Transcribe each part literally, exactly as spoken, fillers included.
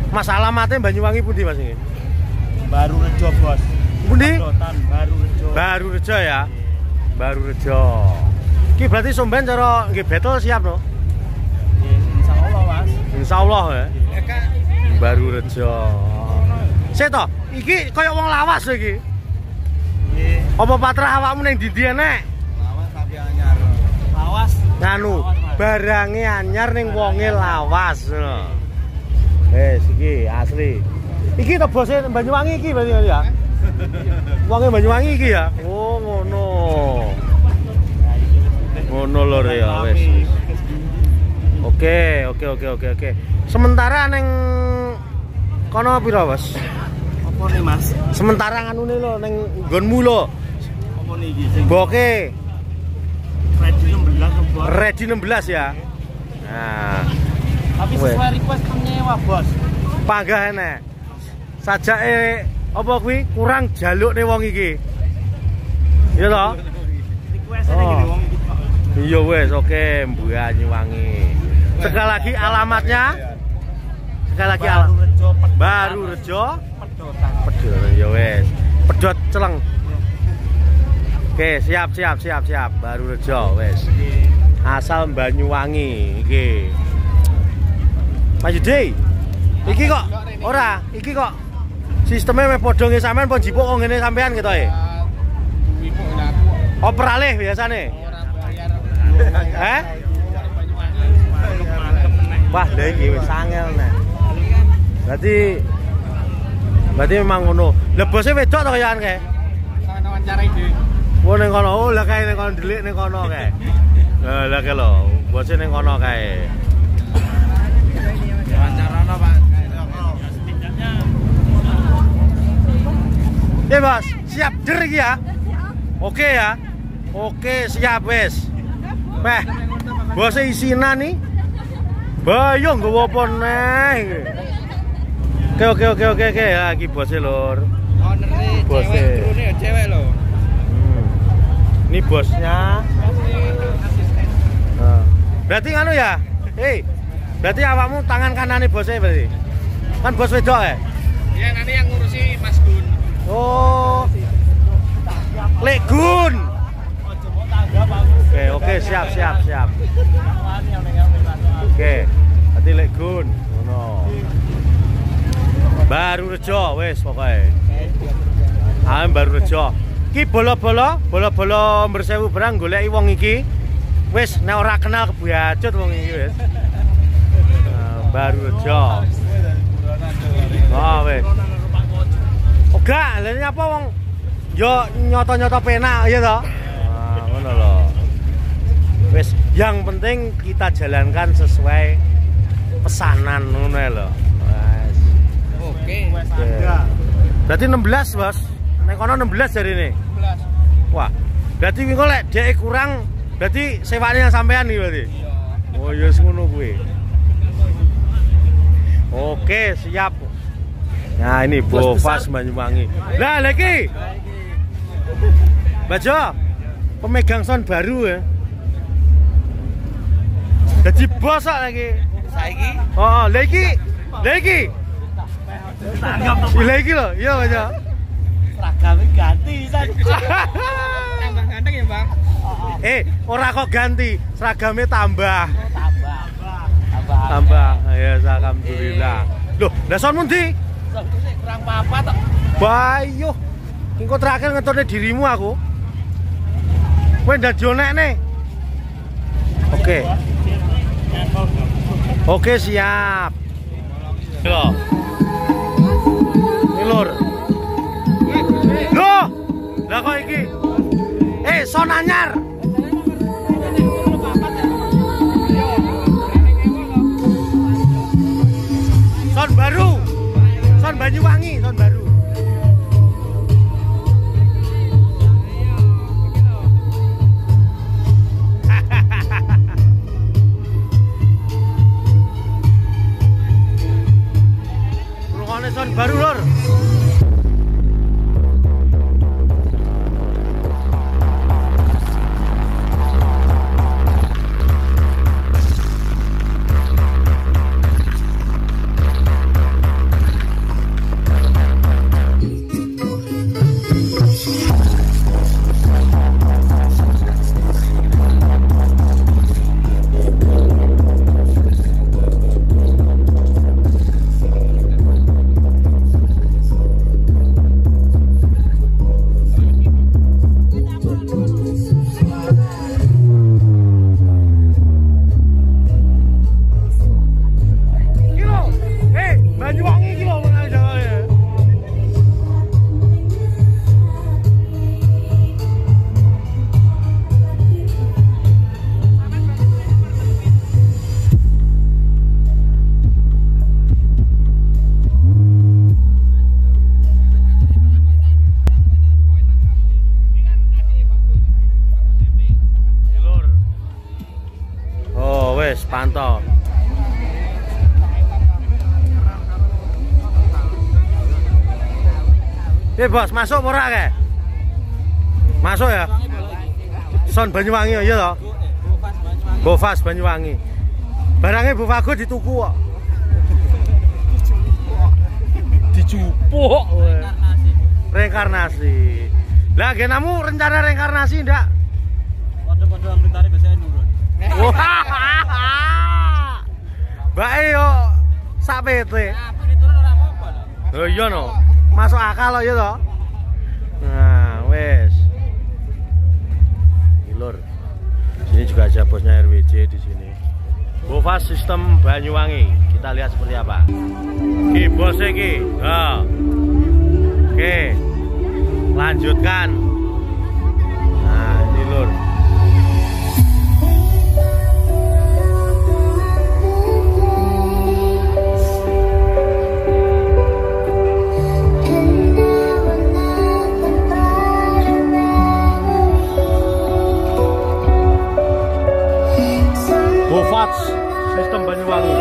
Mas alamatnya Banyuwangi pundi Mas ini? Baru Rejo, Bos. Pundi? Baru Rejo. Baru Rejo ya. Baru Rejo. Ki berarti somben cara nggih battle siap no? Insya Allah Mas. Insya Allah ya. Baru Rejo. Sik to, iki kaya wong lawas iki. Nggih. Apa patrah awakmu ning ndi nek? Lawas tapi anyar. Lawas. Nganu, barange anyar ning wonge lawas. Wes iki asli. Iki to bose Banyuwangi iki berarti ya. Wonge Banyuwangi iki ya. Oh ngono. Ngono lho ya wes. Oke, oke oke oke oke. Sementara ning kono pira, Bos? Apa nih Mas? Sementara nganune lho ning nggonmu lho. Apa nih iki sing Boke Ready enam belas Bos. ready enam belas ya. Nah, Tapi sesuai request penyewa, Bos. panggah enek. Sajake apa kuwi kurang jalukne wong iki. Iya to? Request-e Oh. gini wong iki. Iya wes, oke, Banyuwangi. Sekali lagi alamatnya. Sekali lagi Baru alamat. Rejo, Baru Rejo, Pedotan. Pedot. Ya wes. Pedot Celeng. Oke, siap siap siap siap. Baru Rejo wes. Asal Banyuwangi iki. Mas Yudi. Iki kok ora, iki kok sistemnya meh padha nggih sampean pon jipuk kok ngene sampean gitu ya. Oper alih biasane. Eh? Wah, lha iki wis angel nek. Berarti Berarti memang ngono. Lah bose wedok to kayaan kae. Sama wawancara iki. Wo ning kono, oh lah kae ning kono delik ning kono kae. Lah lah kae lho, bose ning kono kae. Wawancarana, Pak. Ya Bos, siap der iki ya. Oke ya. Oke, siap wes. Peh. Bose isinan nih. Bayo nggowo apa neh. Oke oke oke oke oke ya iki bose lur. Owner Bose. cewek, krune cewek lho. Hmm. Ini bosnya. Nah. Berarti anu ya? Hei. Berarti awakmu tangan kanane bosnya berarti. Kan bos wedok ya? Iya, nanti yang ngurusi Mas Gun. Oh. Lek Gun. Oke, oke, siap, siap, siap. Oke. Berarti Lek Gun. Ngono. Baru Rejo wis pokoke. Ah, Baru Rejo. Ki bolo-bolo, bolo-bolo bersewu berang goleki wong iki. Wis nek ora kenal kebacut wong iki wis. Nah, Baru Rejo. Oh, wis. Oga, lha ini apa wong yo nyoto-nyoto penak ya toh? Nah, ngono lho. Wis, yang penting kita jalankan sesuai pesanan ngono lho. Wes. Oke. Berarti enam belas, Bos. Nek kono enam belas jari ini. enam belas. Wah, berarti wingi lek dhek kurang, berarti sewane yang sampean iki berarti. Oh, ya wis ngono kuwi. Oke, siap. Nah, ini Bovas Banyuwangi. Lah, lagi. Bajo, pemegang sound baru ya. Jadi bos kok lagi. Saiki? Oh, lagi. Lagi. Lagi loh, iya Bajo. Seragamnya ganti san. Tambah ganteng ya, Bang? Eh, ora kok ganti, seragamnya tambah. Tambah. Tambah. Tambah. Ya, alhamdulillah. Loh, lah sound mundi? Kurang apa-apa tok. Bayo. Engko terakhir ngetone dirimu aku. Kowe ndak jonek nih. Oke. Oke, siap. Yo. Ini lur. Loh. Lah kok iki? Eh, son anyar. Son baru. Son Banyuwangi, son baru. Rungokne son baru lur. Eh bos, masuk ora ke? Masuk ya? Son Banyuwangi ya toh? Bofas Banyuwangi. Barangnya Bu Fago dituku kok. Dicupuk. Reinkarnasi. Lah genamu rencana reinkarnasi ndak? Waduh-waduh anggotane biasanya nurun. Mbak yo sak pete. Apa diturun ora apa-apa lho. Oh iya no. Masuk akal loh ya toh. Nah, wes. Lur. Sini juga ada bosnya R W J di sini. Bofas Sistem Banyuwangi. Kita lihat seperti apa. Ki bosnya ki. Nah. Oke. Lanjutkan. Nah, ini lur. Bofas Sistem Banyuwangi.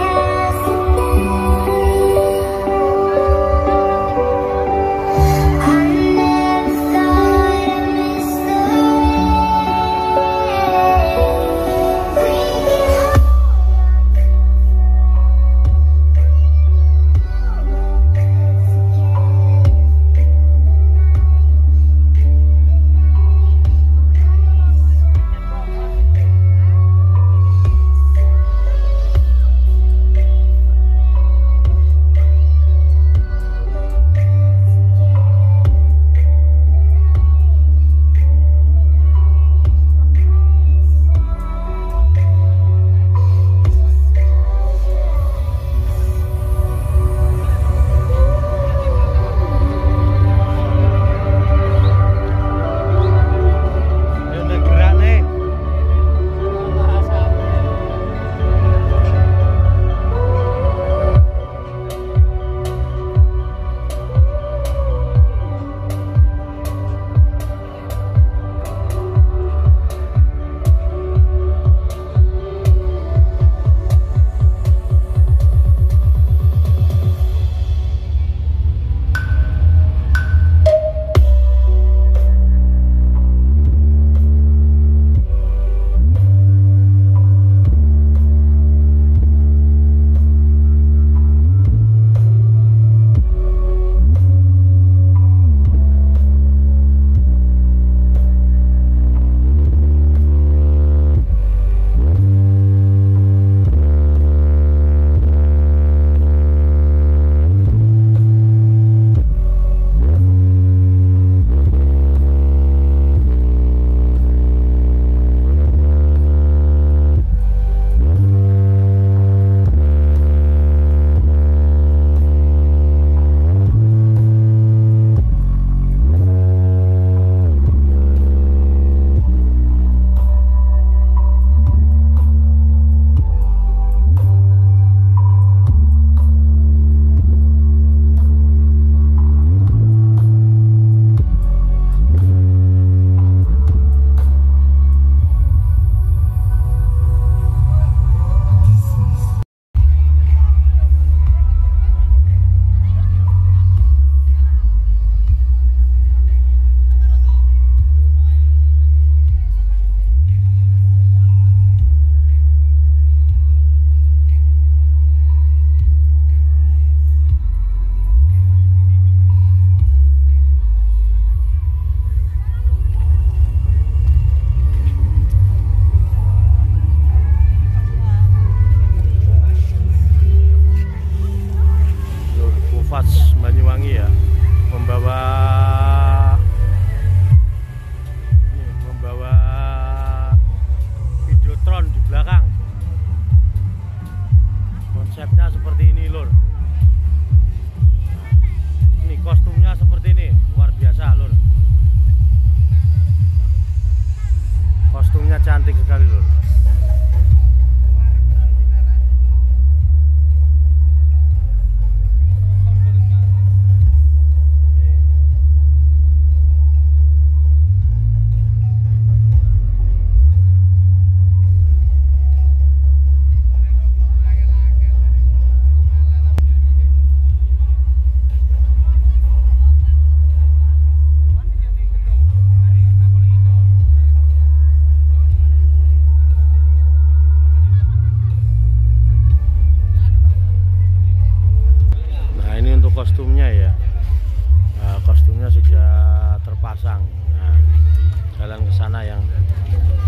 pasang. Nah, jalan ke sana yang